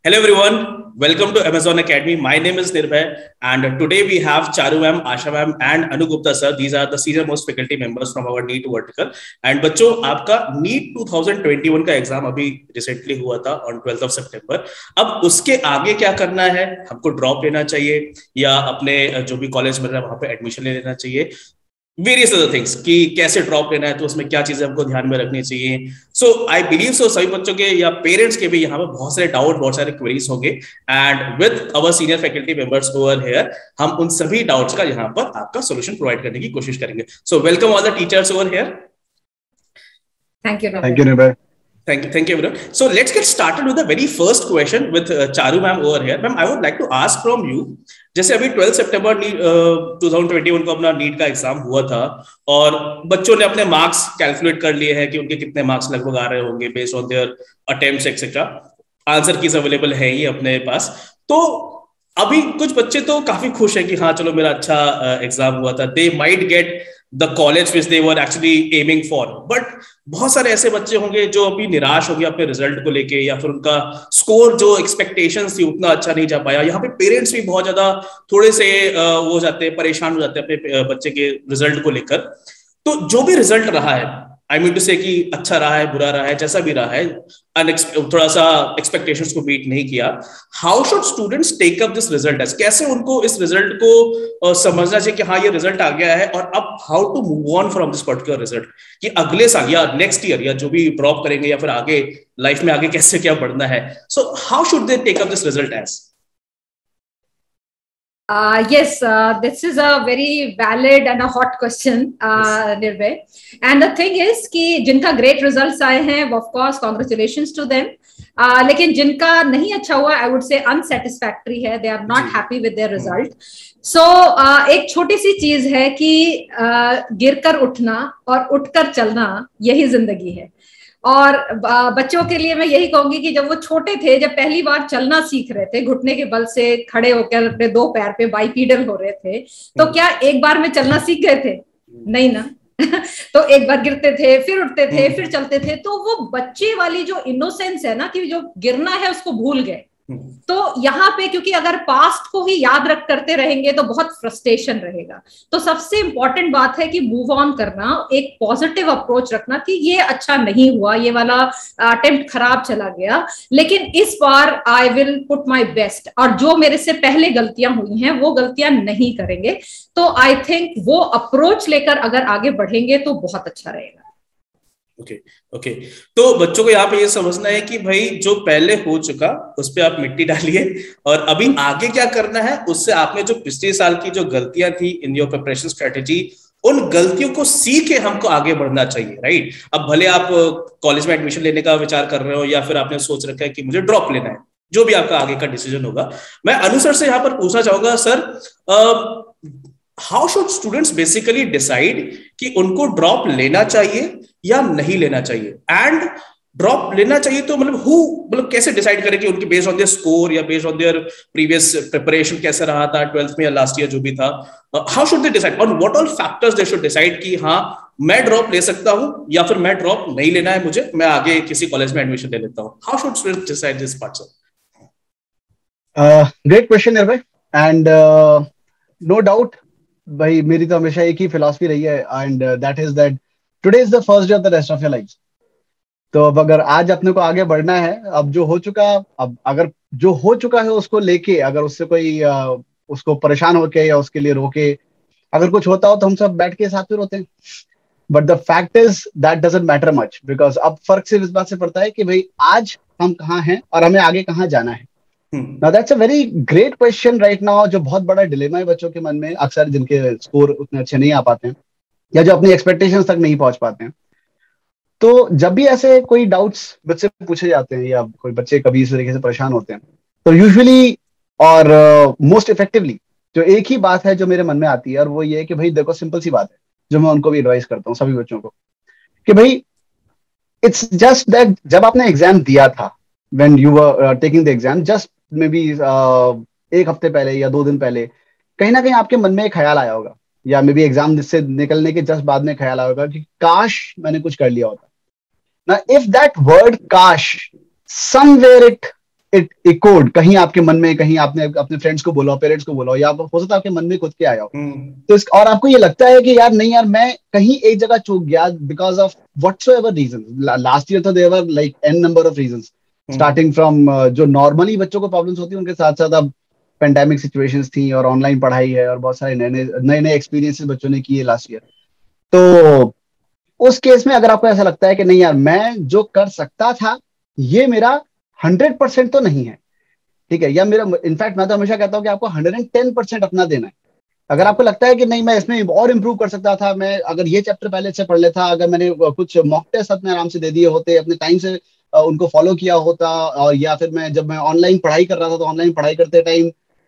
Hello everyone, welcome to Amazon Academy. My name is Nirbhay and today we have Charu ma'am, Asha ma'am and Anu Gupta sir. These are the senior most faculty members from our NEET vertical. And बच्चों आपका NEET 2021 का exam अभी recently हुआ था on 12th of September. अब उसके आगे क्या करना है, हमको ड्रॉप लेना चाहिए या अपने जो भी कॉलेज मिल रहा है वहां पे एडमिशन ले लेना चाहिए, वेरियस अदर थिंग्स कि कैसे ड्रॉप लेना है तो उसमें क्या चीजें हमको ध्यान में रखनी चाहिए. सो आई बिलीव सो सभी बच्चों के या पेरेंट्स के भी यहाँ पे बहुत सारे डाउट, बहुत सारे क्वेरीज होंगे and with our senior faculty members over here हम उन सभी डाउट्स का यहाँ पर आपका सोल्यूशन प्रोवाइड करने की कोशिश करेंगे. So welcome all the teachers over here. Thank you. Thank you, Nirbhay. Thank you, everyone. So let's get started with the very first question with Charu ma'am over here. Ma'am, I would like to ask from you. जैसे अभी 12 सितंबर 2021 को अपना NEET का exam हुआ था और बच्चों ने अपने मार्क्स कैलकुलेट कर लिए हैं कि उनके कितने मार्क्स लगभग आ रहे होंगे based on their attempts etcetera. Answer keys available है ही अपने पास. तो अभी कुछ बच्चे तो काफी खुश हैं कि हाँ चलो मेरा अच्छा एग्जाम हुआ था. They might get the college which they were actually aiming for. But बहुत सारे ऐसे बच्चे होंगे जो अभी निराश हो गए अपने रिजल्ट को लेके या फिर उनका स्कोर जो एक्सपेक्टेशंस थी उतना अच्छा नहीं जा पाया. यहाँ पे पेरेंट्स भी बहुत ज्यादा थोड़े से वो हो जाते हैं, परेशान हो जाते हैं अपने बच्चे के रिजल्ट को लेकर. तो जो भी रिजल्ट रहा है, आई मीन टू से कि अच्छा रहा है, बुरा रहा है, जैसा भी रहा है, थोड़ा सा एक्सपेक्टेशंस को बीट नहीं किया, how should students take up this result as? कैसे उनको इस रिजल्ट को समझना चाहिए कि हाँ ये रिजल्ट आ गया है और अब how to move on from this particular result, कि अगले साल या नेक्स्ट ईयर या जो भी ड्रॉप करेंगे या फिर आगे लाइफ में आगे कैसे क्या बढ़ना है. So how should they take up this result as? Yes, this is a very valid and a hot question, Nirbhay. And the thing is कि जिनका great results आए हैं, of course, congratulations to them. लेकिन जिनका नहीं अच्छा हुआ, I would say unsatisfactory है, they are not happy with their result. So एक छोटी सी चीज है कि गिरकर उठना और उठकर चलना यही जिंदगी है. और बच्चों के लिए मैं यही कहूंगी कि जब वो छोटे थे, जब पहली बार चलना सीख रहे थे, घुटने के बल से खड़े होकर अपने दो पैर पे बाइपीडल हो रहे थे, तो क्या एक बार में चलना सीख गए थे? नहीं ना. तो एक बार गिरते थे, फिर उठते थे, फिर चलते थे. तो वो बच्चे वाली जो इनोसेंस है ना कि जो गिरना है उसको भूल गए. तो यहाँ पे क्योंकि अगर पास्ट को ही याद रख करते रहेंगे तो बहुत फ्रस्ट्रेशन रहेगा. तो सबसे इंपॉर्टेंट बात है कि मूव ऑन करना, एक पॉजिटिव अप्रोच रखना कि ये अच्छा नहीं हुआ, ये वाला अटेम्प्ट खराब चला गया, लेकिन इस बार I will put my best और जो मेरे से पहले गलतियां हुई हैं वो गलतियां नहीं करेंगे. तो आई थिंक वो अप्रोच लेकर अगर आगे बढ़ेंगे तो बहुत अच्छा रहेगा. ओके. तो बच्चों को यहाँ पे ये समझना है कि भाई जो पहले हो चुका उस पे आप मिट्टी डालिए और अभी आगे क्या करना है उससे आपने जो पिछले साल की जो गलतियां थी इन योर प्रिपरेशन स्ट्रेटेजी, उन गलतियों को सीखे हमको आगे बढ़ना चाहिए. राइट. अब भले आप कॉलेज में एडमिशन लेने का विचार कर रहे हो या फिर आपने सोच रखा है कि मुझे ड्रॉप लेना है, जो भी आपका आगे का डिसीजन होगा, मैं अनु सर से यहाँ पर पूछना चाहूंगा, sir how should students basically decide कि उनको ड्रॉप लेना चाहिए या नहीं लेना चाहिए? एंड ड्रॉप लेना चाहिए तो मतलब कैसे डिसाइड करें कि उनके बेस्ड ऑन देयर स्कोर या based on their previous preparation कैसे रहा था 12th में या लास्ट ईयर जो भी था, how should they decide on what all factors they should decide कि हाँ मैं ड्रॉप ले सकता हूं या फिर मैं ड्रॉप नहीं लेना है मुझे, मैं आगे किसी कॉलेज में एडमिशन ले लेता हूं. How should students decide this part, sir? Great question Nirbhay. And no doubt भाई मेरी तो हमेशा एक ही फिलॉसफी रही है and that is that today is the first day of the rest of your life. तो अब अगर आज अपने को आगे बढ़ना है, अब जो हो चुका, अब अगर जो हो चुका है उसको लेके अगर उससे कोई उसको परेशान होके या उसके लिए रोके अगर कुछ होता हो तो हम सब बैठ के साथ में रोते हैं. But the fact is that doesn't matter much because अब फर्क सिर्फ इस बात से पड़ता है कि भाई आज हम कहाँ हैं और हमें आगे कहाँ जाना है. Now that's a very great question right now, जो बहुत बड़ा डिलेमा है बच्चों के मन में, अक्सर जिनके स्कोर उतने अच्छे नहीं आ पाते हैं या जो अपनी एक्सपेक्टेशंस तक नहीं पहुंच पाते हैं. तो जब भी ऐसे कोई डाउट्स बच्चे पूछे जाते हैं या कोई बच्चे कभी इस तरीके से परेशान होते हैं तो यूजुअली और मोस्ट इफेक्टिवली जो एक ही बात है जो मेरे मन में आती है और वो ये है कि भाई देखो सिंपल सी बात है जो मैं उनको भी एडवाइस करता हूँ सभी बच्चों को कि भाई इट्स जस्ट दैट जब आपने एग्जाम दिया था, when you were taking the exam, just maybe एक हफ्ते पहले या 2 दिन पहले कहीं ना कहीं आपके मन में एक ख्याल आया होगा या मे बी एग्जाम से निकलने के जस्ट बाद में ख्याल आया होगा कि काश मैंने कुछ कर लिया होता. Now if that word काश somewhere it इट कोड कहीं आपके मन में, कहीं आपने अपने फ्रेंड्स को बोला, पेरेंट्स को बोला, या हो सकता है आपके मन में खुद के आया हो, तो और आपको ये लगता है कि यार नहीं यार मैं कहीं एक जगह चूक गया because of whatsoever reason. Last year तो there were like a number of reasons, starting from जो नॉर्मली बच्चों को प्रॉब्लम्स होती है, उनके साथ साथ अब पेंडेमिक सिचुएशंस थी और ऑनलाइन पढ़ाई है और बहुत सारे नए एक्सपीरियंसेस बच्चों ने किए लास्ट ईयर. तो उस केस में अगर आपको ऐसा लगता है कि नहीं यार मैं जो कर सकता था ये मेरा 100% तो नहीं है, ठीक है, या मेरा, इनफैक्ट मैं तो हमेशा कहता हूं कि आपको 110% अपना देना है. अगर आपको लगता है कि नहीं मैं इसमें और इंप्रूव कर सकता था, मैं अगर ये चैप्टर पहले से पढ़ लेता, अगर मैंने कुछ मॉक टेस्ट अपने आराम से दे दिए होते, अपने टाइम से उनको फॉलो किया होता, और या फिर मैं जब मैं ऑनलाइन पढ़ाई कर रहा था तो ऑनलाइन पढ़ाई करते टाइम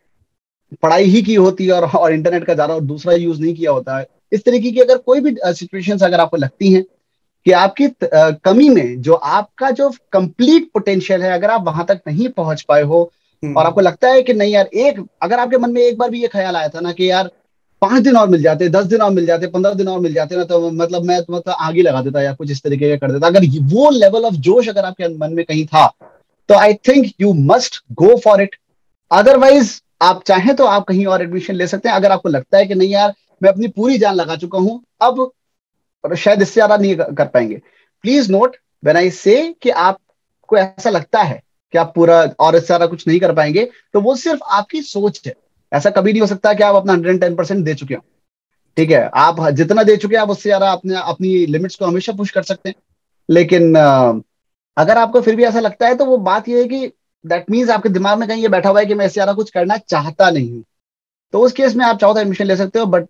पढ़ाई ही की होती और इंटरनेट का ज्यादा और दूसरा यूज नहीं किया होता है. इस तरीके की अगर कोई भी सिचुएशंस अगर आपको लगती हैं कि आपकी कमी में जो आपका जो कंप्लीट पोटेंशियल है अगर आप वहां तक नहीं पहुंच पाए हो, और आपको लगता है कि नहीं यार अगर आपके मन में एक बार भी ये ख्याल आया था ना कि यार 5 दिन और मिल जाते, 10 दिन और मिल जाते, 15 दिन और मिल जाते ना, तो मतलब मैं आगे लगा देता या कुछ इस तरीके का कर देता, अगर वो लेवल ऑफ जोश अगर आपके मन में कहीं था, तो I think you must go for it. Otherwise आप चाहें तो आप कहीं और एडमिशन ले सकते हैं. अगर आपको लगता है कि नहीं यार मैं अपनी पूरी जान लगा चुका हूं अब, और शायद इससे ज्यादा नहीं कर पाएंगे, प्लीज नोट व्हेन आई से कि आपको ऐसा लगता है कि आप पूरा और इससे ज्यादा कुछ नहीं कर पाएंगे, तो वो सिर्फ आपकी सोच है. ऐसा कभी नहीं हो सकता कि आप अपना 110% दे चुके हो, ठीक है. आप जितना दे चुके हैं आप उससे ज्यादा अपनी लिमिट्स को हमेशा पुश कर सकते हैं. लेकिन अगर आपको फिर भी ऐसा लगता है तो वो बात ये है कि दैट मीन्स आपके दिमाग में कहीं ये बैठा हुआ है कि मैं इससे ज्यादा कुछ करना चाहता नहीं हूँ. तो उस केस में आप चाहो तो एडमिशन ले सकते हो. But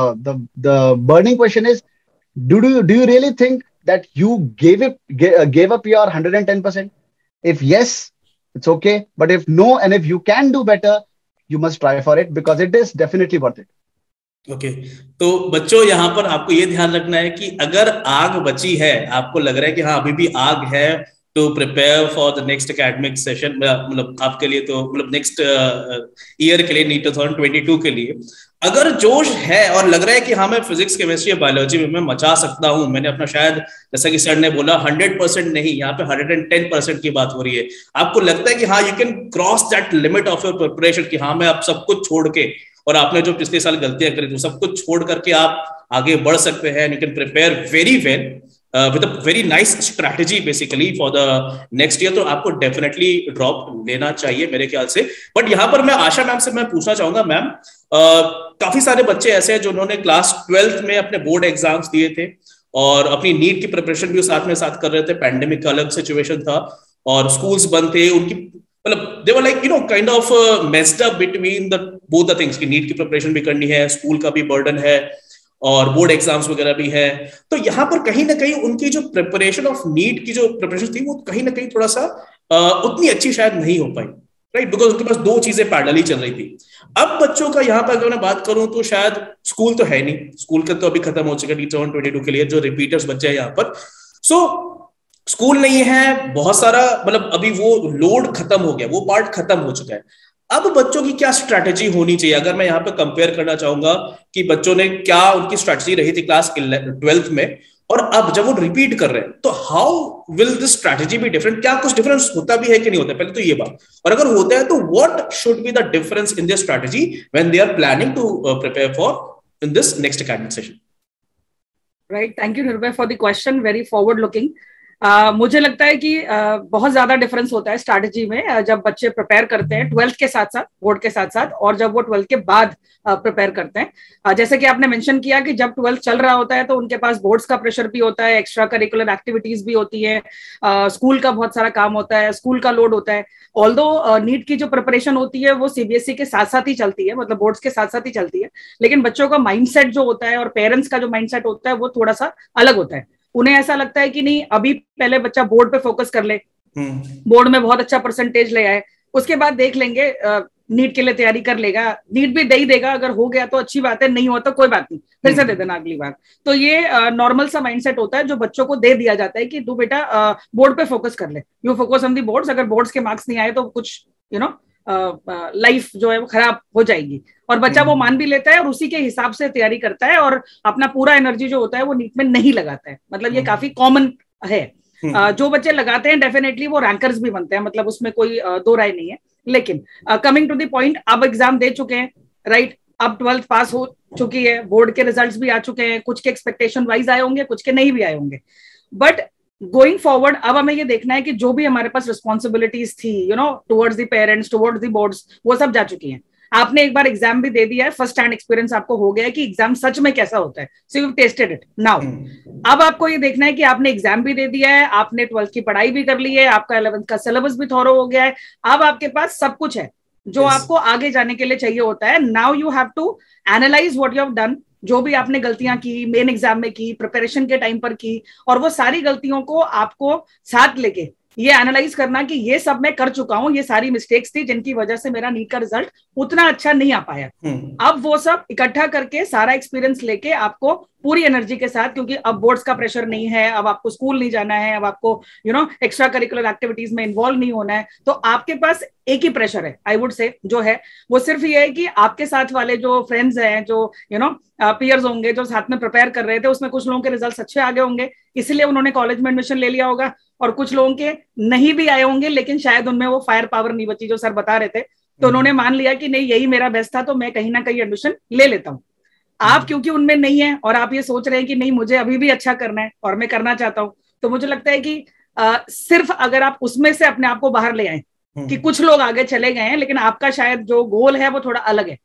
the burning question is, do you really think that you gave up your 110%? If yes, it's okay, but if no, and if you can do better, you must try for it because it is definitely worth it. Okay तो बच्चों यहाँ पर आपको ये ध्यान रखना है कि अगर आग बची है, आपको लग रहा है कि हाँ अभी भी आग है, to prepare for the next academic session, मतलब आपके लिए तो मतलब नेक्स्ट ईयर के लिए, नीट 2022 के लिए अगर जोश है और लग रहा है कि हाँ मैं फिजिक्स, केमिस्ट्री या बायोलॉजी में मैं मचा सकता हूँ, मैंने अपना शायद जैसा कि सर ने बोला 100% नहीं, यहाँ पे 110% की बात हो रही है, आपको लगता है कि हाँ you can cross that limit of your preparation, कि हाँ मैं अब सब कुछ छोड़ के, और आपने जो पिछले साल गलतियां करी तो सब कुछ छोड़ करके आप आगे बढ़ सकते हैं, you can prepare very well with a very nice strategy basically for the next year, तो आपको डेफिनेटली ड्रॉप लेना चाहिए मेरे ख्याल से. बट यहाँ पर मैं आशा मैम से मैं पूछना चाहूंगा, मैम काफी सारे बच्चे ऐसे हैं जिन्होंने क्लास 12th में अपने बोर्ड एग्जाम्स दिए थे और अपनी नीट की प्रिपरेशन भी साथ में साथ कर रहे थे, पैंडेमिक का अलग सिचुएशन था और स्कूल्स बंद थे, उनकी मतलब they were like you know kind of messed up between the both the things, कि नीट की प्रिपरेशन भी करनी है, स्कूल का भी बर्डन है और बोर्ड एग्जाम्स वगैरह भी है. तो यहाँ पर कहीं ना कहीं उनकी जो प्रिपरेशन ऑफ नीट की जो प्रिपरेशन थी वो कहीं ना कहीं थोड़ा सा उतनी अच्छी शायद नहीं हो पाई, राइट, बिकॉज उनके पास दो चीजें पैरेलली चल रही थी. अब बच्चों का यहाँ पर अगर मैं बात करूं तो शायद स्कूल तो है नहीं, स्कूल का तो अभी खत्म हो चुका है 2022 के लिए, जो रिपीटर्स बच्चे हैं यहाँ पर, सो स्कूल नहीं है, बहुत सारा मतलब अभी वो लोड खत्म हो गया, वो पार्ट खत्म हो चुका है. अब बच्चों की क्या स्ट्रैटेजी होनी चाहिए, अगर मैं यहाँ पे कंपेयर करना चाहूंगा कि बच्चों ने क्या उनकी स्ट्रैटेजी रही थी क्लास 12th में और अब जब वो रिपीट कर रहे हैं, तो how will this strategy be different, क्या कुछ डिफरेंस होता भी है कि नहीं होता, पहले तो ये बात, और अगर होता है तो what should be the difference in their strategy when they are planning to prepare for in this next academic session. Right, thank you Nirbhay for the question, very forward looking. मुझे लगता है कि बहुत ज्यादा डिफरेंस होता है स्ट्रैटेजी में जब बच्चे प्रिपेयर करते हैं 12th के साथ साथ, बोर्ड के साथ साथ, और जब वो 12th के बाद प्रिपेयर करते हैं. जैसे कि आपने मेंशन किया कि जब 12th चल रहा होता है तो उनके पास बोर्ड्स का प्रेशर भी होता है, एक्स्ट्रा करिकुलर एक्टिविटीज भी होती है, स्कूल का बहुत सारा काम होता है, स्कूल का लोड होता है. ऑल्दो नीट की जो प्रिपरेशन होती है वो सीबीएसई के साथ साथ ही चलती है, मतलब बोर्ड्स के साथ साथ ही चलती है, लेकिन बच्चों का माइंडसेट जो होता है और पेरेंट्स का जो माइंडसेट होता है वो थोड़ा सा अलग होता है. उन्हें ऐसा लगता है कि नहीं अभी पहले बच्चा बोर्ड पे फोकस कर ले, बोर्ड में बहुत अच्छा परसेंटेज ले आए, उसके बाद देख लेंगे, नीट के लिए तैयारी कर लेगा, नीट भी दे ही देगा, अगर हो गया तो अच्छी बात है, नहीं हुआ तो कोई बात नहीं, फिर से दे देना अगली बार. तो ये नॉर्मल सा माइंडसेट होता है जो बच्चों को दे दिया जाता है कि तू बेटा बोर्ड पे फोकस कर ले, you focus on the boards, अगर बोर्ड्स के मार्क्स नहीं आए तो कुछ यू नो लाइफ जो है वो खराब हो जाएगी. और बच्चा वो मान भी लेता है और उसी के हिसाब से तैयारी करता है और अपना पूरा एनर्जी जो होता है वो नीट में नहीं लगाता है. मतलब ये काफी कॉमन है. जो बच्चे लगाते हैं डेफिनेटली वो रैंकर्स भी बनते हैं, मतलब उसमें कोई दो राय नहीं है। लेकिन कमिंग टू द पॉइंट, अब एग्जाम दे चुके हैं, राइट, अब 12th पास हो चुकी है, बोर्ड के रिजल्ट्स भी आ चुके हैं, कुछ के एक्सपेक्टेशन वाइज आए होंगे, कुछ के नहीं भी आए होंगे, बट गोइंग फॉरवर्ड अब हमें ये देखना है कि जो भी हमारे पास रिस्पॉन्सिबिलिटीज थी towards the parents, towards the boards, वो सब जा चुकी हैं। आपने एक बार एग्जाम भी दे दिया है, फर्स्ट हैंड एक्सपीरियंस आपको हो गया है कि एग्जाम सच में कैसा होता है, so you tested it now. अब आपको ये देखना है कि आपने एग्जाम भी दे दिया है, आपने 12th की पढ़ाई भी कर ली है, आपका 11th का सिलेबस भी थॉरो हो गया है, अब आपके पास सब कुछ है जो आपको आगे जाने के लिए चाहिए होता है। Now you have to analyse what you have done, जो भी आपने गलतियां की मेन एग्जाम में की, प्रिपरेशन के टाइम पर की, और वो सारी गलतियों को आपको साथ लेके ये एनालाइज करना कि ये सब मैं कर चुका हूं, ये सारी मिस्टेक्स थी जिनकी वजह से मेरा नीट का रिजल्ट उतना अच्छा नहीं आ पाया। अब वो सब इकट्ठा करके सारा एक्सपीरियंस लेके आपको पूरी एनर्जी के साथ, क्योंकि अब बोर्ड्स का प्रेशर नहीं है, अब आपको स्कूल नहीं जाना है, अब आपको एक्स्ट्रा करिकुलर एक्टिविटीज में इन्वॉल्व नहीं होना है, तो आपके पास एक ही प्रेशर है, आई वुड से, जो है वो सिर्फ ये है कि आपके साथ वाले जो फ्रेंड्स हैं, जो पीयर्स होंगे जो साथ में प्रिपेयर कर रहे थे, उसमें कुछ लोगों के रिजल्ट अच्छे आ गए होंगे, इसलिए उन्होंने कॉलेज में एडमिशन ले लिया होगा, और कुछ लोगों के नहीं भी आए होंगे, लेकिन शायद उनमें वो फायर पावर नहीं बची जो सर बता रहे थे, तो उन्होंने मान लिया कि नहीं यही मेरा बेस्ट था, तो मैं कहीं ना कहीं एडमिशन ले लेता हूँ। आप क्योंकि उनमें नहीं है और आप ये सोच रहे हैं कि नहीं मुझे अभी भी अच्छा करना है और मैं करना चाहता हूँ, तो मुझे लगता है कि सिर्फ अगर आप उसमें से अपने आप को बाहर ले आए कि कुछ लोग आगे चले गए हैं, लेकिन आपका शायद जो गोल है वो थोड़ा अलग है,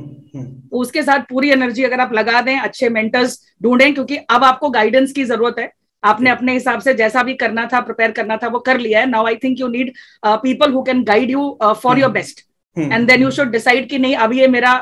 उसके साथ पूरी एनर्जी अगर आप लगा दें, अच्छे मेंटर्स ढूंढें, क्योंकि अब आपको गाइडेंस की जरूरत है। आपने अपने हिसाब से जैसा भी करना था, प्रिपेयर करना था, वो कर लिया है। Now I think you need people who can guide you for your best, and then you should decide कि नहीं अब ये मेरा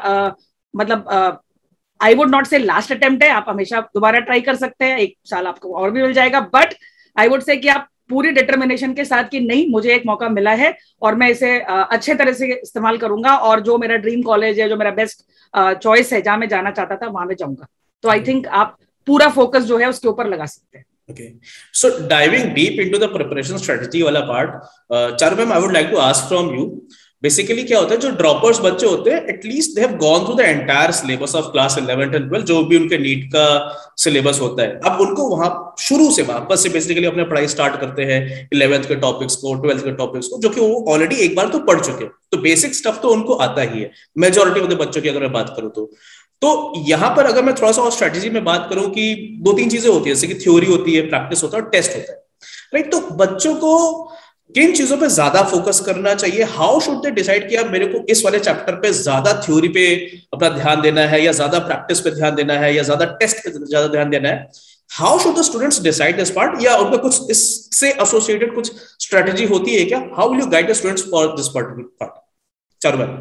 मतलब I would not say last attempt है, आप हमेशा दोबारा ट्राई कर सकते हैं, एक साल आपको और भी मिल जाएगा, बट आई वुड से कि आप पूरी डिटर्मिनेशन के साथ कि नहीं मुझे एक मौका मिला है और मैं इसे अच्छे तरह से इस्तेमाल करूंगा, और जो मेरा ड्रीम कॉलेज है, जो मेरा बेस्ट चॉइस है, जहां मैं जाना चाहता था वहां मैं जाऊंगा। तो आई थिंक आप पूरा फोकस जो है उसके ऊपर लगा सकते हैं। Okay, so diving deep into the preparation strategy वाला part, Charu ma'am, I would like to ask from you. Basically क्या होता है, जो ड्रॉपर्स बच्चे होते हैं, at least they have gone through the entire syllabus of class 11th and 12, जो भी उनके नीट का सिलेबस होता है। अब उनको वहां शुरू से वापस से बेसिकली अपने पढ़ाई स्टार्ट करते हैं 11th के टॉपिक्स को, 12th के टॉपिक्स को, जो कि वो ऑलरेडी एक बार तो पढ़ चुके हैं, तो बेसिक स्टफ तो उनको आता ही है मेजोरिटी ऑफ द बच्चों की अगर मैं बात करूं तो यहां पर अगर मैं थोड़ा सा और स्ट्रेटेजी में बात करूं कि 2-3 चीजें होती है, जैसे कि थ्योरी होती है, प्रैक्टिस होता है और टेस्ट होता है, राइट। तो बच्चों को किन चीजों पे ज्यादा फोकस करना चाहिए? हाउ शुड दे डिसाइड कि अब मेरे को इस वाले चैप्टर पे ज्यादा थ्योरी पे अपना ध्यान देना है, या ज्यादा प्रैक्टिस पे ध्यान देना है, या ज्यादा टेस्ट पे ज्यादा ध्यान देना है? How should the students decide this part, या उनका कुछ इससे एसोसिएटेड कुछ स्ट्रेटेजी होती है क्या? How will you guide the students for this particular part? Charu ma'am.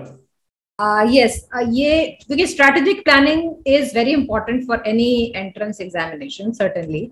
Yes, ये क्योंकि strategic planning is very important for any entrance examination certainly.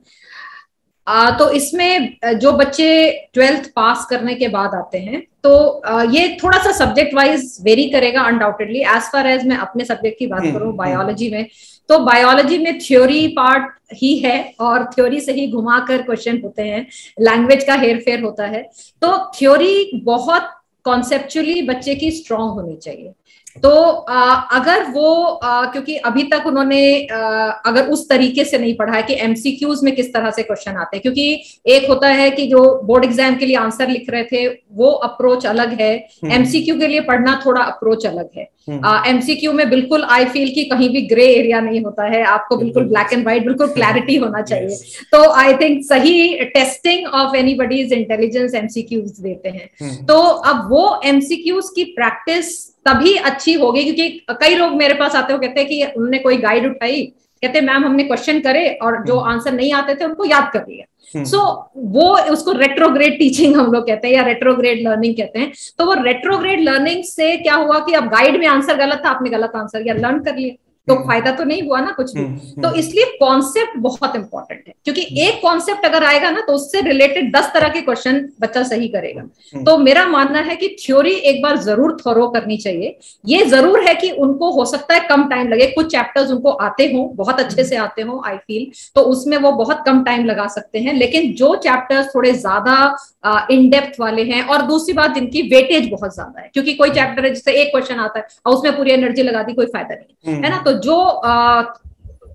तो इसमें जो बच्चे 12th पास करने के बाद आते हैं, तो ये थोड़ा सा सब्जेक्ट वाइज वेरी करेगा अनडाउटेडली। एज फार एज मैं अपने सब्जेक्ट की बात करूं, बायोलॉजी में, तो बायोलॉजी में थ्योरी पार्ट ही है और थ्योरी से ही घुमाकर क्वेश्चन होते हैं, लैंग्वेज का हेर फेर होता है। तो थ्योरी बहुत कॉन्सेप्चुअली बच्चे की स्ट्रांग होनी चाहिए। तो अगर वो क्योंकि अभी तक उन्होंने अगर उस तरीके से नहीं पढ़ा है कि एमसीक्यूज में किस तरह से क्वेश्चन आते हैं, क्योंकि एक होता है कि जो बोर्ड एग्जाम के लिए आंसर लिख रहे थे वो अप्रोच अलग है, एमसीक्यू के लिए पढ़ना थोड़ा अप्रोच अलग है। एमसीक्यू में बिल्कुल आई फील कि कहीं भी ग्रे एरिया नहीं होता है, आपको बिल्कुल ब्लैक एंड व्हाइट, बिल्कुल क्लैरिटी होना चाहिए। तो आई थिंक सही testing of anybody's intelligence MCQs देते हैं। तो अब वो एमसीक्यूज की प्रैक्टिस तभी अच्छी होगी, क्योंकि कई लोग मेरे पास आते हो कहते हैं कि उन्होंने कोई गाइड उठाई, कहते मैम हमने क्वेश्चन करे और जो आंसर नहीं आते थे उनको याद कर लिया। सो वो उसको रेट्रोग्रेड टीचिंग हम लोग कहते हैं या रेट्रोग्रेड लर्निंग कहते हैं। तो वो रेट्रोग्रेड लर्निंग से क्या हुआ कि अब गाइड में आंसर गलत था, आपने गलत आंसर या लर्न कर लिया, तो फायदा तो नहीं हुआ ना कुछ भी। तो इसलिए कॉन्सेप्ट बहुत इंपॉर्टेंट है, क्योंकि एक कॉन्सेप्ट अगर आएगा ना तो उससे रिलेटेड 10 तरह के क्वेश्चन बच्चा सही करेगा। तो मेरा मानना है कि थ्योरी एक बार जरूर थॉरो करनी चाहिए। ये जरूर है कि उनको हो सकता है कम टाइम लगे, कुछ चैप्टर्स उनको आते हो, बहुत अच्छे से आते हो आई फील, तो उसमें वो बहुत कम टाइम लगा सकते हैं। लेकिन जो चैप्टर्स थोड़े ज्यादा इन डेप्थ वाले हैं, और दूसरी बात जिनकी वेटेज बहुत ज्यादा है, क्योंकि कोई चैप्टर है जिससे एक क्वेश्चन आता है और उसमें पूरी एनर्जी लगा दी, कोई फायदा नहीं है ना। तो जो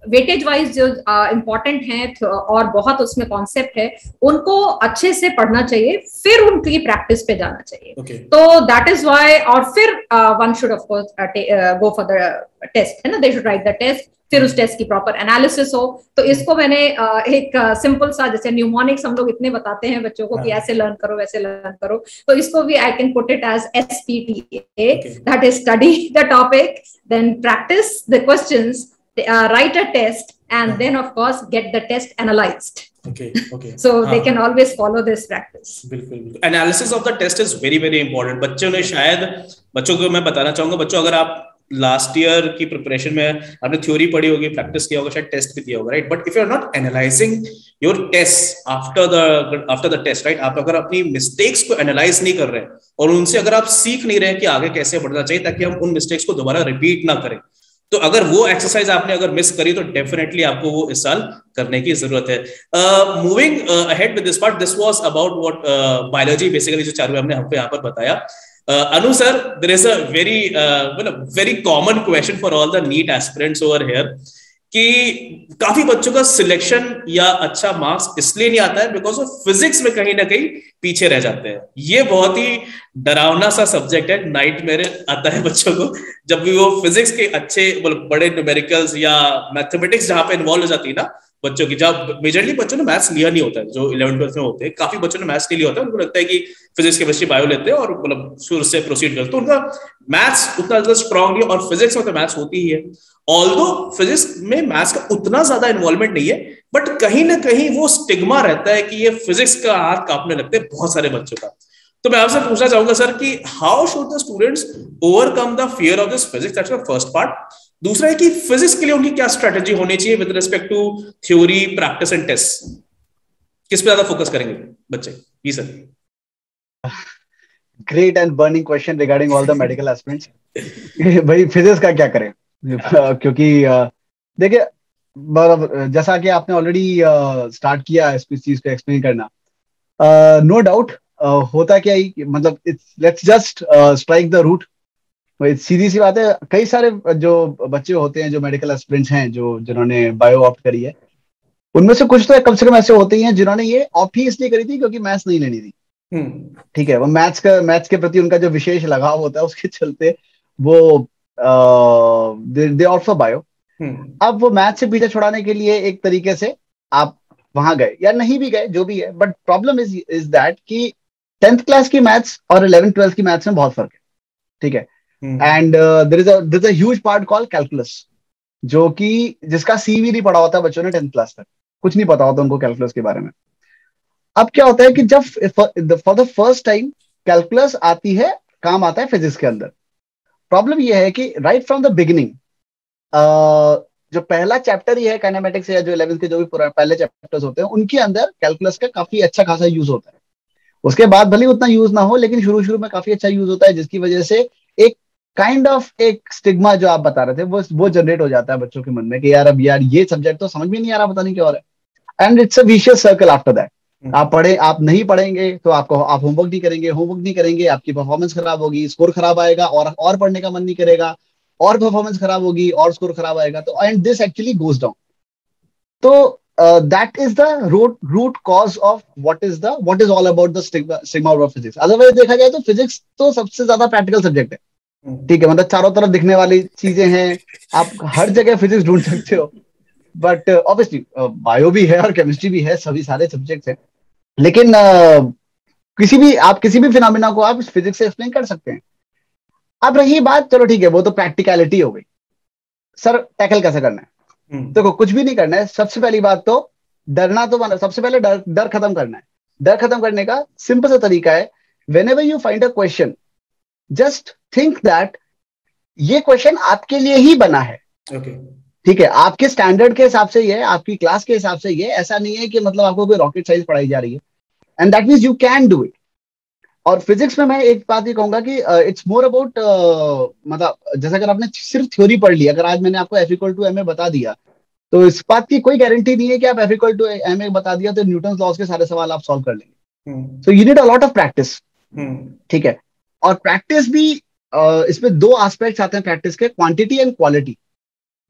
वेटेज वाइज जो इम्पोर्टेंट है और बहुत उसमें कॉन्सेप्ट है, उनको अच्छे से पढ़ना चाहिए, फिर उनकी प्रैक्टिस पे जाना चाहिए। तो दैट इज व्हाई, और फिर one should of course go for the test, है ना, they should write the test, फिर उस टेस्ट की प्रॉपर एनालिसिस हो। तो इसको मैंने एक सिंपल सा, जैसे न्यूमोनिक्स हम लोग इतने बताते हैं बच्चों को कि ऐसे लर्न करो वैसे लर्न करो, तो इसको भी I can put it as SPTA, that is study the topic, then practise the questions, write a test, and then of course get the test analyzed. Okay. So they can always follow this practice. बिल्कुल। Analysis of the test is very very important. बच्चों ने शायद, बच्चों को मैं बताना चाहूंगा, बच्चों अगर आप लास्ट ईयर की प्रिपरेशन में आपने थ्योरी पढ़ी होगी, प्रैक्टिस किया होगा, शायद टेस्ट भी दिया होगा, right? But if you are not analysing your test after the test, right, आप अगर अपनी मिस्टेक्स को एनालाइज नहीं कर रहे हैं और उनसे अगर आप सीख नहीं रहे हैं कि आगे कैसे बढ़ना चाहिए ताकि हम उन मिस्टेक्स को दोबारा रिपीट ना करें, तो अगर वो एक्सरसाइज आपने अगर मिस करी तो डेफिनेटली आपको वो इस साल करने की जरूरत है। Moving ahead with this part, this was about what biology basically, जो चारू हमने हमको यहाँ पर बताया। Anu sir, there is a very common question for all the NEET aspirants over here कि काफी बच्चों का सिलेक्शन या अच्छा मार्क्स इसलिए नहीं आता है बिकॉज वो फिजिक्स में कहीं ना कहीं पीछे रह जाते हैं। ये बहुत ही डरावना सा सब्जेक्ट है, नाइटमेयर आता है बच्चों को जब भी वो फिजिक्स के अच्छे बड़े न्यूमेरिकल्स या मैथमेटिक्स जहां पे इन्वॉल्व हो जाती है ना बच्चों की। जब मेजरली बच्चों ने मैथ्स लिया नहीं होता है, जो 11th-12th में होते हैं, काफी बच्चों ने मैथ्स नहीं लिया होता है, उनको लगता है कि फिजिक्स केमिस्ट्री बायो लेते हैं और मतलब शुरू से प्रोसीड करते, तो उनका मैथ्स उतना ज्यादा स्ट्रांग नहीं, और फिजिक्स में तो मैथ्स होती ही है। ऑल्दो फिजिक्स में मैथ्स का उतना ज्यादा इन्वॉल्वमेंट नहीं है, बट कहीं ना कहीं वो स्टिग्मा रहता है कि ये फिजिक्स का हाथ कांपने लगते हैं बहुत सारे बच्चों का। तो मैं आपसे पूछना चाहूंगा सर कि how should the students overcome the fear of this physics, that's the first part. दूसरा है कि फिजिक्स के लिए उनकी क्या स्ट्रेटेजी होनी चाहिए with respect to theory, practice and test, किस पे ज्यादा फोकस करेंगे बच्चे? जी sir. Great and burning question regarding all the medical aspirants. भाई फिजिक्स का क्या करें, क्योंकि देखिए जैसा कि आपने ऑलरेडी स्टार्ट किया इस चीज को एक्सप्लेन करना, नो डाउट होता क्या ही, मतलब let's just strike the root. सीधी सी बात है, कई सारे जो बच्चे होते हैं जो मेडिकल एस्पिरेंट्स हैं, जिन्होंने बायो ऑप्ट करी है, उनमें से कुछ तो कम से कम ऐसे होते ही हैं जिन्होंने ये ऑप्ट ही इसलिए करी थी क्योंकि मैथ्स नहीं लेनी थी। ठीक है, वो मैथ्स के प्रति उनका जो विशेष लगाव होता है उसके चलते वो दे ऑप्ट फॉर बायो। अब वो मैथ्स से पीछे छुड़ाने के लिए एक तरीके से आप वहां गए या नहीं भी गए, जो भी है, बट प्रॉब्लम इज दैट कि 10th क्लास की मैथ्स और 11th-12th की मैथ्स में बहुत फर्क है। ठीक है, and there is a huge part called calculus, जो कि जिसका सी भी नहीं पढ़ा होता बच्चों ने 10th क्लास तक, कुछ नहीं पता होता उनको कैलकुलस के बारे में। अब क्या होता है कि जब for the first time calculus आती है, काम आता है फिजिक्स के अंदर। प्रॉब्लम यह है कि राइट फ्रॉम द बिगिनिंग जो पहला चैप्टर ही है काइनेमेटिक्स, या जो 11th के जो भी पहले चैप्टर्स होते हैं, उनके अंदर कैलकुलस का काफी अच्छा खासा यूज होता है। उसके बाद भले उतना यूज ना हो, लेकिन शुरू में काफी अच्छा यूज होता है, जिसकी वजह से एक काइंड ऑफ एक स्टिग्मा जो आप बता रहे थे वो जनरेट हो जाता है बच्चों के मन में कि यार अब यार ये सब्जेक्ट तो समझ में नहीं आ रहा, पता नहीं क्या हो रहा है। And it's a vicious circle after that. आप नहीं पढ़ेंगे तो आप होमवर्क नहीं करेंगे, आपकी परफॉर्मेंस खराब होगी, स्कोर खराब आएगा, और पढ़ने का मन नहीं करेगा, और परफॉर्मेंस खराब होगी, और स्कोर खराब आएगा। तो and this actually goes down. तो that is the root cause of what is all about the stigma of physics. Otherwise देखा जाए तो फिजिक्स तो सबसे ज्यादा प्रैक्टिकल सब्जेक्ट है। ठीक है, मतलब चारों तरफ दिखने वाली चीजें हैं, आप हर जगह फिजिक्स ढूंढ सकते हो। बट ऑब्वियसली बायो भी है और केमिस्ट्री भी है, सभी सारे सब्जेक्ट्स हैं, लेकिन किसी भी फिनोमेना को आप फिजिक्स से एक्सप्लेन कर सकते हैं। अब रही बात, चलो ठीक है, वो तो प्रैक्टिकलिटी हो गई। सर टैकल कैसे करना है? देखो, कुछ भी नहीं करना है। सबसे पहली बात तो सबसे पहले डर खत्म करना है। डर खत्म करने का सिंपल सा तरीका है, whenever you find a question, just think that ये क्वेश्चन आपके लिए ही बना है। ठीक है, आपके स्टैंडर्ड के हिसाब से ये है, आपकी क्लास के हिसाब से ये, ऐसा नहीं है कि मतलब आपको कोई रॉकेट साइंस पढ़ाई जा रही है, and that means you can do it. और फिजिक्स में मैं एक बात ही कहूंगा कि इट्स मोर अबाउट, मतलब जैसे अगर आपने सिर्फ थ्योरी पढ़ ली, अगर आज मैंने आपको F=ma बता दिया, तो इस बात की कोई गारंटी नहीं है कि आप F=ma बता दिया तो न्यूटन लॉज के सारे सवाल आप सॉल्व कर लेंगे। So you need a lot of practice. ठीक है, और प्रैक्टिस भी इसमें दो एस्पेक्ट्स आते हैं प्रैक्टिस के, quantity and quality.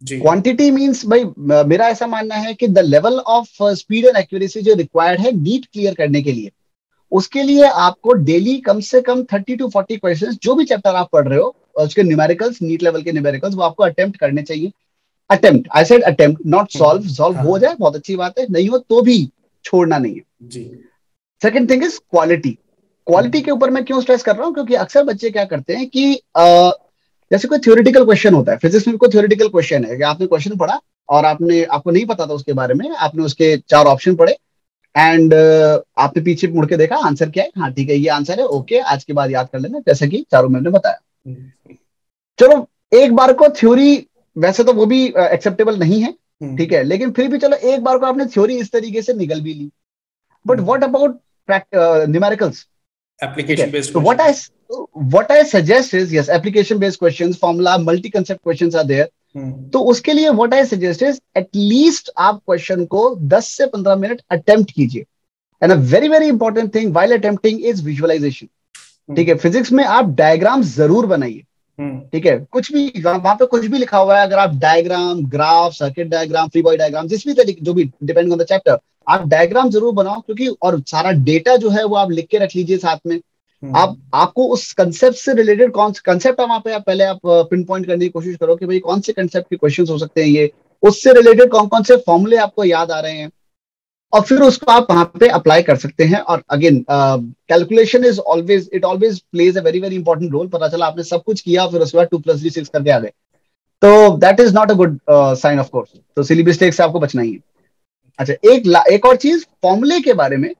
Quantity means भाई मेरा ऐसा मानना है कि the level of speed and accuracy जो रिक्वायर्ड है नीट क्लियर करने के लिए, उसके लिए आपको डेली कम से कम 30 to 40 क्वेश्चंस जो भी चैप्टर आप पढ़ रहे हो उसके न्यूमेरिकल्स, नीट लेवल के न्यूमेरिकल्स, वो आपको अटेम्प्ट करने चाहिए। Attempt, I said attempt, not solve. Solve हो जाए बहुत अच्छी बात है, नहीं हो तो भी छोड़ना नहीं है। Second thing is quality. Quality के ऊपर मैं क्यों स्ट्रेस कर रहा हूँ, क्योंकि अक्सर बच्चे क्या करते हैं कि जैसे कोई थ्योरेटिकल क्वेश्चन होता है, फिजिक्स में कोई थ्योरेटिकल क्वेश्चन है कि आपने क्वेश्चन पढ़ा और आपको नहीं पता था उसके बारे में, आपने उसके 4 ऑप्शन पढ़े एंड आपने पीछे मुड़ के देखा आंसर क्या है, हाँ ठीक है ये आंसर है, ओके आज के बाद याद कर लेना, जैसे कि चारू मैम ने बताया। चलो एक बार को थ्योरी, वैसे तो वो भी एक्सेप्टेबल नहीं है, ठीक है, लेकिन फिर भी चलो एक बार को आपने थ्योरी इस तरीके से निगल भी ली, but what about numericals, application based so what I suggest is, yes, application based questions, formula, multi concept questions are there. तो उसके लिए what I suggest is at least आप क्वेश्चन को 10 से 15 मिनट अटेम्प्ट कीजिए। And a very very important thing while attempting is visualisation. ठीक है, physics में आप डायग्राम जरूर बनाइए, ठीक है, कुछ भी वहां पे कुछ भी लिखा हुआ है, अगर आप diagram, graph, circuit diagram, free body diagram, जिस भी तरीके जो भी डिपेंडिंग ऑन द चैप्टर, आप डायग्राम जरूर बनाओ, क्योंकि और सारा डेटा जो है वो आप लिख के रख लीजिए साथ में। आपको उस कंसेप्ट से रिलेटेड कौन से कंसेप्ट वहां पे पहले आप पिन पॉइंट करने की कोशिश करो कि भाई कौन से कंसेप्ट के क्वेश्चंस हो सकते हैं, ये उससे रिलेटेड कौन कौन से फॉर्मूले आपको याद आ रहे हैं, और फिर उसको आप वहां पे अप्लाई कर सकते हैं। और again calculation is always, it always plays a very very important role. पता चला आपने सब कुछ किया फिर उसके बाद 2 + 3 6 करके आ गए, तो that is not a good sign of course. तो सिली मिस्टेक से आपको बचना ही है। अच्छा, एक और चीज फॉर्मूले के बारे में,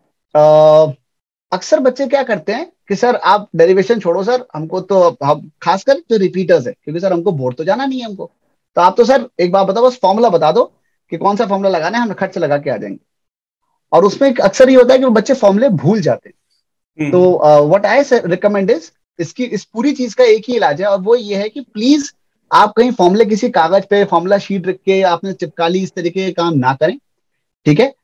अक्सर बच्चे क्या करते हैं कि सर आप डेरिवेशन छोड़ो सर, हमको तो हम खासकर जो रिपीटर्स है, क्योंकि सर हमको बोर्ड तो जाना नहीं है हमको, तो आप तो सर एक बार बताओ, बस फॉर्मूला बता दो कि कौन सा फॉर्मूला लगाना है, हम खट से लगा के आ जाएंगे। और उसमें अक्सर ये होता है कि वो बच्चे फॉर्मूले भूल जाते हैं। तो व्हाट आई रिकमेंड इज, इस पूरी चीज का एक ही इलाज है, और वो ये है कि प्लीज आप कहीं फॉर्मूले किसी कागज पे फॉर्मूला शीट रख के आपने चिपका ली, इस तरीके के काम ना करें, ठीक है।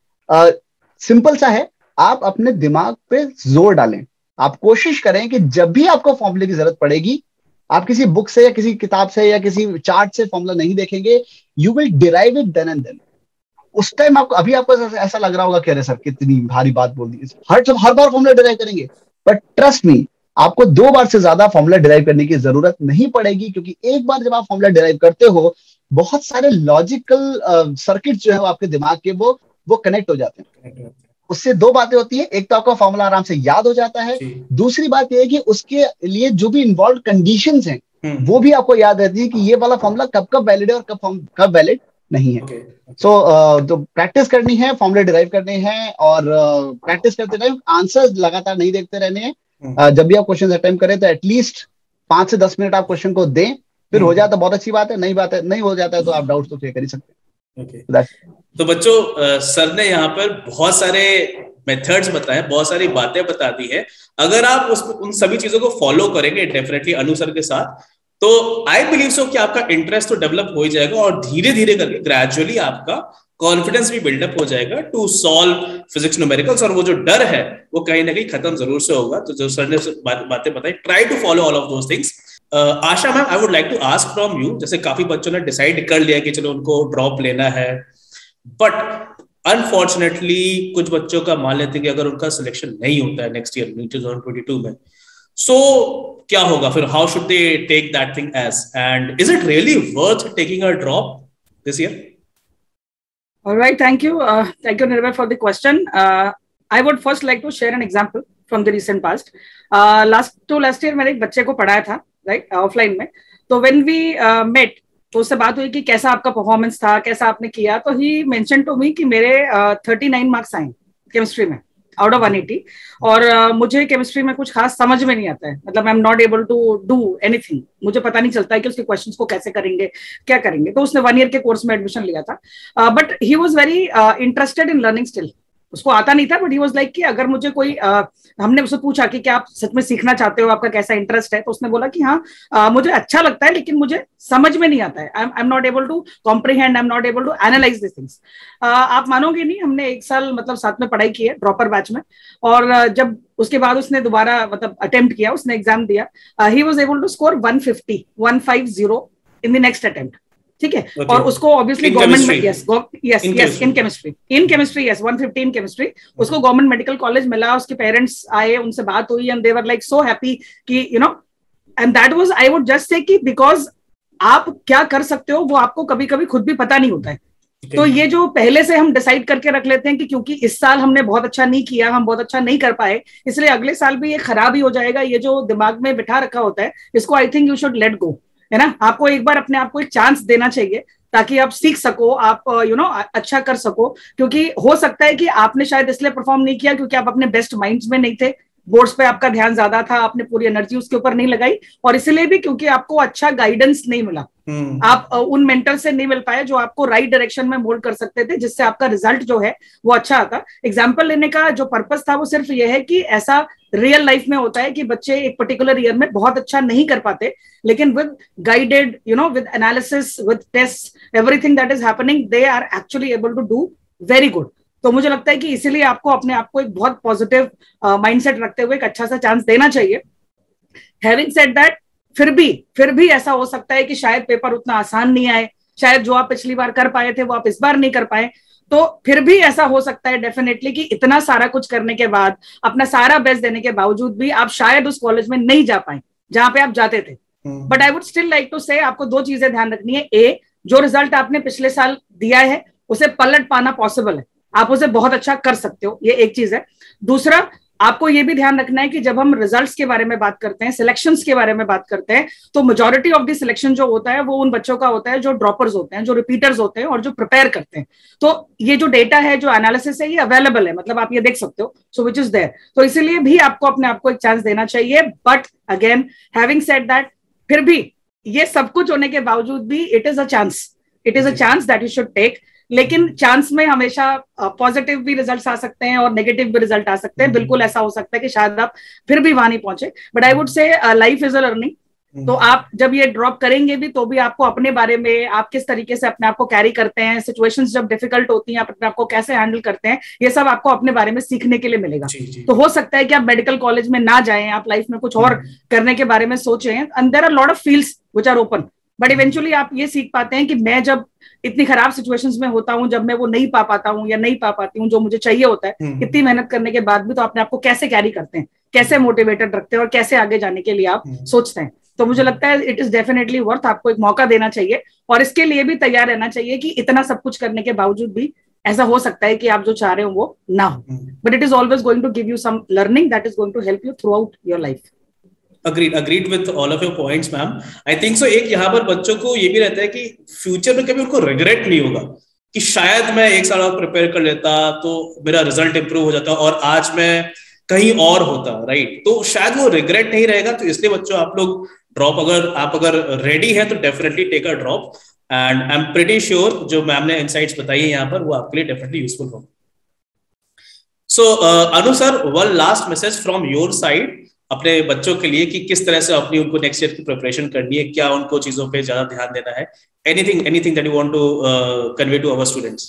सिंपल सा है, आप अपने दिमाग पे जोर डालें, आप कोशिश करें कि जब भी आपको फॉर्मूले की जरूरत पड़ेगी, आप किसी बुक से या किसी किताब से या किसी चार्ट से फॉर्मूला नहीं देखेंगे, you will derive it then and then. उस टाइम आपको ऐसा लग रहा होगा कि अरे सर कितनी भारी बात बोल दी, हर बार फॉर्मूला डिराइव करेंगे, बट ट्रस्ट मी, आपको 2 बार से ज्यादा फॉर्मूला डिराइव करने की जरूरत नहीं पड़ेगी, क्योंकि एक बार जब आप फॉर्मूला डिराइव करते हो, बहुत सारे लॉजिकल सर्किट जो है वो आपके दिमाग के वो कनेक्ट हो जाते हैं। उससे 2 बातें होती है, एक तो आपका फॉर्मूला आराम से याद हो जाता है, दूसरी बात यह है कि उसके लिए जो भी इन्वॉल्व कंडीशंस हैं वो भी आपको याद रहती है कि ये वाला फॉर्मूला कब वैलिड है और कब वैलिड नहीं है। सो तो प्रैक्टिस करनी है, फॉर्मूले डिराइव करने हैं, और प्रैक्टिस करते रहे, आंसर्स लगातार नहीं देखते रहने हैं। जब भी आप क्वेश्चन अटेम्प्ट करें तो एटलीस्ट 5 से 10 मिनट आप क्वेश्चन को दें, फिर हो जाता बहुत अच्छी बात है, नहीं हो जाता है तो आप डाउट्स तो क्लियर कर ही सकते हैं। तो बच्चों, सर ने यहाँ पर बहुत सारे मेथड्स बताए, बहुत सारी बातें बता दी है। अगर आप उन सभी चीजों को फॉलो करेंगे डेफिनेटली अनुसर के साथ, तो आई बिलीव सो कि आपका इंटरेस्ट तो डेवलप हो ही जाएगा, और धीरे धीरे करके ग्रेजुअली आपका कॉन्फिडेंस भी बिल्डअप हो जाएगा टू सॉल्व फिजिक्स न्यूमेरिकल्स, और वो जो डर है वो कहीं ना कहीं खत्म जरूर से होगा। तो जो सर ने बातें बताई, try to follow all of those things. Asha ma'am, I would like to ask from you, जैसे काफी बच्चों ने डिसाइड कर लिया कि चलो उनको ड्रॉप लेना है, बट अनफॉर्चुनेटली कुछ बच्चों का मान लेते हैं कि अगर उनका सिलेक्शन नहीं होता है नेक्स्ट ईयर 2022 में, सो क्या होगा फिर? How should they take that thing as, and is it really worth taking a drop this year? Alright, thank you Nirbhay for the question. I would first like to share an example from the recent past. Last year मैंने एक बच्चे को पढ़ाया था, right, offline में। तो when we met, तो उससे बात हुई कि कैसा आपका परफॉर्मेंस था, कैसा आपने किया। तो ही मेंशन टू मी कि मेरे 39 मार्क्स आए केमिस्ट्री में आउट ऑफ 180, और मुझे केमिस्ट्री में कुछ खास समझ में नहीं आता है, मतलब I am not able to do anything, मुझे पता नहीं चलता है कि उसके क्वेश्चंस को कैसे करेंगे, क्या करेंगे। तो उसने 1 ईयर के कोर्स में एडमिशन लिया था, but he was very interested in learning still. उसको आता नहीं था, बट ही वाज लाइक कि अगर मुझे कोई हमने उससे पूछा कि क्या आप सच में सीखना चाहते हो, आपका कैसा इंटरेस्ट है, तो उसने बोला कि हाँ मुझे अच्छा लगता है, लेकिन मुझे समझ में नहीं आता है, I am not able to comprehend, I am not able to analyse this things. आप मानोगे नहीं, हमने 1 साल मतलब साथ में पढ़ाई की है ड्रॉपर बैच में, और जब उसके बाद उसने दोबारा मतलब अटेम्प्ट किया, उसने एग्जाम दिया, he was able to score 150 in the next attempt. ठीक है, और उसको obviously government in chemistry 150 in chemistry उसको गवर्नमेंट मेडिकल कॉलेज मिला, उसके पेरेंट्स आए, उनसे बात हुई and they were like so happy कि you know, and that was, I would just say कि बिकॉज आप क्या कर सकते हो वो आपको कभी कभी खुद भी पता नहीं होता है। तो ये जो पहले से हम डिसाइड करके रख लेते हैं कि क्योंकि इस साल हमने बहुत अच्छा नहीं किया, हम बहुत अच्छा नहीं कर पाए, इसलिए अगले साल भी ये खराब ही हो जाएगा, ये जो दिमाग में बिठा रखा होता है, इसको I think you should let go, है ना। आपको एक बार अपने आप को एक चांस देना चाहिए ताकि आप सीख सको, आप यू नो अच्छा कर सको, क्योंकि हो सकता है कि आपने शायद इसलिए परफॉर्म नहीं किया क्योंकि आप अपने बेस्ट माइंड्स में नहीं थे, बोर्ड्स पे आपका ध्यान ज्यादा था, आपने पूरी एनर्जी उसके ऊपर नहीं लगाई, और इसलिए भी क्योंकि आपको अच्छा गाइडेंस नहीं मिला, आप उन मेंटर से नहीं मिल पाए जो आपको राइट डायरेक्शन में मोल्ड कर सकते थे, जिससे आपका रिजल्ट जो है वो अच्छा आता। एग्जाम्पल लेने का जो पर्पस था वो सिर्फ ये है कि ऐसा रियल लाइफ में होता है कि बच्चे एक पर्टिकुलर ईयर में बहुत अच्छा नहीं कर पाते, लेकिन with guided you know, with analysis, with test, everything that is happening, they are actually able to do very good. तो मुझे लगता है कि इसीलिए आपको अपने आप को एक बहुत पॉजिटिव माइंडसेट रखते हुए एक अच्छा सा चांस देना चाहिए। हैविंग सेड दैट, फिर भी ऐसा हो सकता है कि शायद पेपर उतना आसान नहीं आए, शायद जो आप पिछली बार कर पाए थे वो आप इस बार नहीं कर पाए, तो फिर भी ऐसा हो सकता है डेफिनेटली कि इतना सारा कुछ करने के बाद, अपना सारा बेस्ट देने के बावजूद भी आप शायद उस कॉलेज में नहीं जा पाए जहां पे आप जाते थे। But I would still like to say, आपको दो चीजें ध्यान रखनी है। ए, जो रिजल्ट आपने पिछले साल दिया है उसे पलट पाना पॉसिबल है, आप उसे बहुत अच्छा कर सकते हो, ये एक चीज है। दूसरा, आपको ये भी ध्यान रखना है कि जब हम रिजल्ट्स के बारे में बात करते हैं, सिलेक्शंस के बारे में बात करते हैं, तो मेजॉरिटी ऑफ द सिलेक्शन जो होता है वो उन बच्चों का होता है जो ड्रॉपर्स होते हैं, जो रिपीटर्स होते हैं और जो प्रिपेयर करते हैं। तो ये जो डेटा है, जो एनालिसिस है, ये अवेलेबल है, मतलब आप ये देख सकते हो, सो विच इज देयर। तो इसीलिए भी आपको अपने आप को एक चांस देना चाहिए। But again, having said that, फिर भी ये सब कुछ होने के बावजूद भी it is a chance that you should take. लेकिन चांस में हमेशा पॉजिटिव भी रिजल्ट्स आ सकते हैं और नेगेटिव भी रिजल्ट आ सकते हैं। बिल्कुल ऐसा हो सकता है कि शायद आप फिर भी वहां नहीं पहुंचे, but I would say life is a learning. तो आप जब ये ड्रॉप करेंगे भी तो भी आपको अपने बारे में, आप किस तरीके से अपने आप को कैरी करते हैं, सिचुएशंस जब डिफिकल्ट होती हैं आप अपने आप को कैसे हैंडल करते हैं, ये सब आपको अपने बारे में सीखने के लिए मिलेगा। तो हो सकता है कि आप मेडिकल कॉलेज में ना जाएं, आप लाइफ में कुछ और करने के बारे में सोचें, and there are lot of fields which are open, but eventually आप ये सीख पाते हैं कि मैं जब इतनी खराब सिचुएशंस में होता हूं, जब मैं वो नहीं पा पाता हूं या नहीं पा पाती हूँ जो मुझे चाहिए होता है, इतनी मेहनत करने के बाद भी, तो अपने आप को कैसे कैरी करते हैं, कैसे मोटिवेटेड रखते हैं और कैसे आगे जाने के लिए आप सोचते हैं। तो मुझे लगता है इट इज डेफिनेटली वर्थ, आपको एक मौका देना चाहिए और इसके लिए भी तैयार रहना चाहिए कि इतना सब कुछ करने के बावजूद भी ऐसा हो सकता है कि आप जो चाह रहे हो वो ना हो, but it is always going to give you some learning that is going to help you throughout your life. Agreed with all of your points, ma'am. I think so। एक यहाँ पर बच्चों को ये भी रहता है कि फ्यूचर में कभी उनको रिग्रेट नहीं होगा कि शायद मैं एक साल और प्रिपेयर कर लेता तो मेरा रिजल्ट इंप्रूव हो जाता और आज मैं कहीं और होता, राइट। तो शायद वो रिग्रेट नहीं रहेगा। तो इसलिए बच्चों, आप लोग ड्रॉप अगर रेडी है तो definitely take a drop, and I am pretty sure जो मैम ने इनसाइट्स बताई है यहाँ पर वो आपके लिए डेफिनेटली यूजफुल होगा। So Anu sir, one last message from your side अपने बच्चों के लिए कि किस तरह से अपनी उनको नेक्स्ट ईयर की प्रिपरेशन करनी है, क्या उनको चीजों पे ज्यादा ध्यान देना है, anything that you want to convey to our students.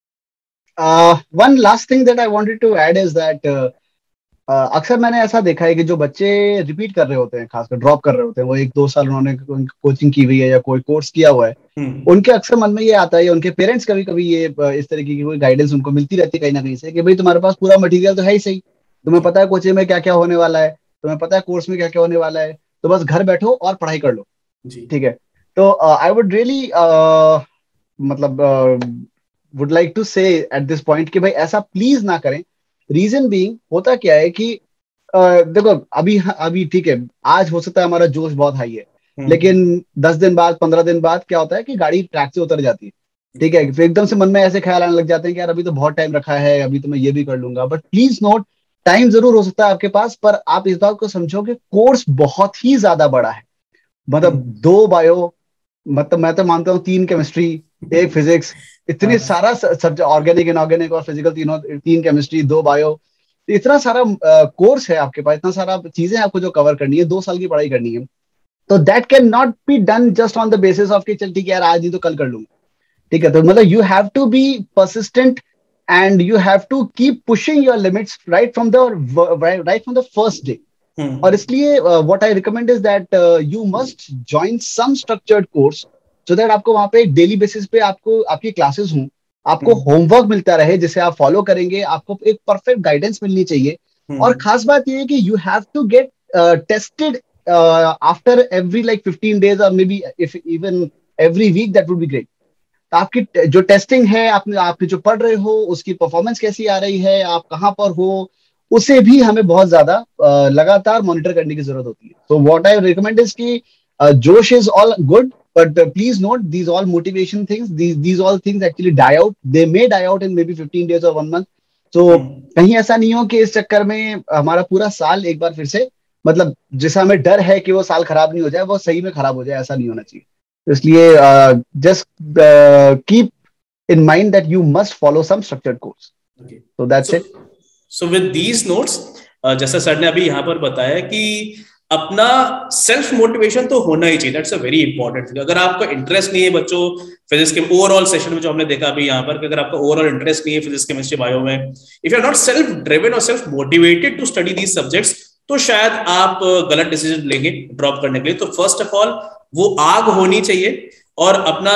One last thing that I wanted to add is that अक्सर मैंने ऐसा देखा है कि जो बच्चे रिपीट कर रहे होते हैं, खासकर ड्रॉप कर रहे होते हैं, वो 1-2 साल उन्होंने कोचिंग की हुई है या कोई कोर्स किया हुआ है, उनके अक्सर मन में ये आता है, उनके पेरेंट्स कभी कभी ये इस तरीके की कोई गाइडेंस उनको मिलती रहती है कहीं ना कहीं से कि भाई तुम्हारे पास पूरा मटेरियल तो है ही सही, तुम्हें पता है कोचिंग में क्या क्या होने वाला है, तुम्हें पता है कोर्स में क्या क्या होने वाला है, तो बस घर बैठो और पढ़ाई कर लो, ठीक है। तो आई वुड रियली मतलब would like to say at this point कि भाई ऐसा प्लीज ना करें। रीजन बीइंग, होता क्या है कि देखो अभी ठीक है, आज हो सकता है हमारा जोश बहुत हाई है, लेकिन 10 दिन बाद 15 दिन बाद क्या होता है कि गाड़ी ट्रैक से उतर जाती है, ठीक है। फिर एकदम से मन में ऐसे ख्याल आने लग जाते हैं कि यार अभी तो बहुत टाइम रखा है, अभी तो मैं ये भी कर लूंगा। बट प्लीज नोट, टाइम जरूर हो सकता है आपके पास, पर आप इस बात को समझो कि कोर्स बहुत ही ज्यादा बड़ा है। मतलब 2 बायो, मतलब मैं तो मानता हूँ 3 केमिस्ट्री, 1 फिजिक्स, इतनी सारा सब्जेक्ट, ऑर्गेनिक इनऑर्गेनिक और फिजिकल, 3 केमिस्ट्री, 2 बायो, इतना सारा कोर्स है आपके पास, इतना सारा चीजें आपको जो कवर करनी है, 2 साल की पढ़ाई करनी है। तो that can not be done just on the basis of कि चल ठीक है यार आज ही तो कल कर लूंगा, ठीक है। तो मतलब you have to be persistent and you have to keep pushing your limits right from the first day. और इसलिए what I recommend is that you must join some structured course so that आपको वहां पे daily basis पे आपको आपकी classes हों, आपको होमवर्क मिलता रहे जिसे आप फॉलो करेंगे, आपको एक परफेक्ट गाइडेंस मिलनी चाहिए। और खास बात ये है कि you have to get tested after every like 15 days और maybe if even every week, that would be great. आपकी जो टेस्टिंग है, आपने जो पढ़ रहे हो उसकी परफॉर्मेंस कैसी आ रही है, आप कहाँ पर हो, उसे भी हमें बहुत ज्यादा लगातार मॉनिटर करने की जरूरत होती है। तो व्हाट आई रिकमेंड इज कि जोश is all good, but please note these all motivation things, these all things actually die out. They may die out in maybe 15 days or 1 month. So कहीं ऐसा नहीं हो कि इस चक्कर में हमारा पूरा साल एक बार फिर से, मतलब जैसा हमें डर है कि वो साल खराब नहीं हो जाए, वो सही में खराब हो जाए, ऐसा नहीं होना चाहिए। इसलिए just keep in mind that you must follow some structured course. Okay. So that's it. So with these notes, जैसा सर ने अभी यहाँ पर बताया कि अपना सेल्फ मोटिवेशन तो होना ही चाहिए, that's a very important thing. अगर आपका इंटरेस्ट नहीं है बच्चों फिजिक्स के ओवरऑल सेशन में, जो हमने देखा अभी यहाँ पर, कि अगर आपका ओवरऑल इंटरेस्ट नहीं है फिजिक्स केमिस्ट्री बायो में, if you are not self driven और self motivated to study these subjects, तो शायद आप गलत डिसीजन लेंगे ड्रॉप करने के लिए। तो फर्स्ट ऑफ ऑल वो आग होनी चाहिए, और अपना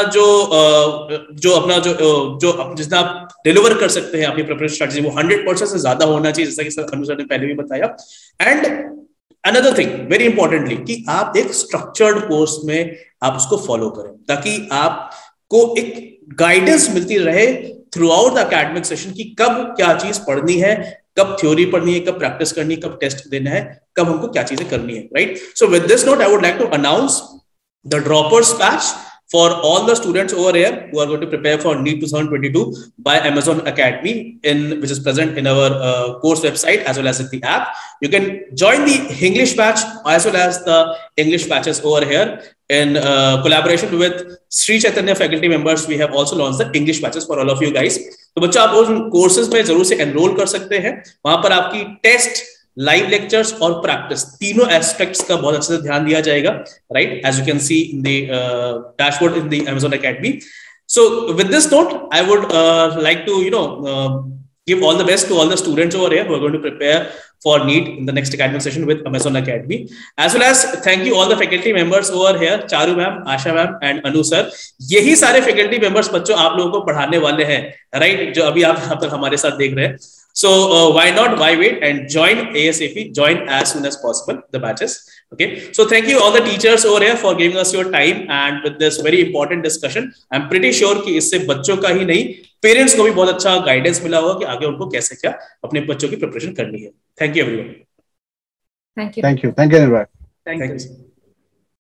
जितना आप डिलीवर कर सकते हैं अपनी प्रिपरेशन स्ट्रेटजी, वो 100% से ज्यादा होना चाहिए, जैसा कि सर अनु सर ने पहले भी बताया। And another thing very importantly, कि आप एक स्ट्रक्चर्ड कोर्स में आप उसको फॉलो करें, ताकि आपको एक गाइडेंस मिलती रहे throughout the academic session की कब क्या चीज पढ़नी है, कब थ्योरी पढ़नी है, कब प्रैक्टिस करनी है, कब टेस्ट देना है, कब हमको क्या चीजें करनी है, right. So with this note I would like to announce the droppers batch for all the students over here who are going to prepare for NEET 2022 by Amazon Academy, which is present in our course website as well as in the app. You can join the English batch as well as the English batches over here in collaboration with Sri Chaitanya faculty members. We have also launched the English batches for all of you guys. तो बच्चों आप उन courses में जरूर से enrol कर सकते हैं। वहां पर आपकी टेस्ट, लाइव लेक्चर्स और प्रैक्टिस, तीनों एस्पेक्ट्स का बहुत अच्छे से ध्यान दिया जाएगा, right, as you can see in the dashboard in the Amazon Academy. So with this note, I would like to give all the best to all the students over here who are going to prepare for NEET in the next academic session with Amazon Academy, as well as thank you all the faculty members over here, Charu ma'am, Asha ma'am and Anu sir. यही सारे faculty members बच्चों आप लोगों को पढ़ाने वाले हैं, right, जो अभी आप यहाँ तक हमारे साथ देख रहे हैं। So why not, why wait, and join ASAP, join as soon as possible the batches. Okay, so thank you all the teachers over here for giving us your time and with this very important discussion. I'm pretty sure कि इससे बच्चों का ही नहीं, parents को भी बहुत अच्छा guidance मिला होगा कि आगे उनको कैसे क्या अपने बच्चों की प्रिपरेशन करनी है। Thank you everyone. Thank you. Thank you. Thank you, Anurag. Thank you.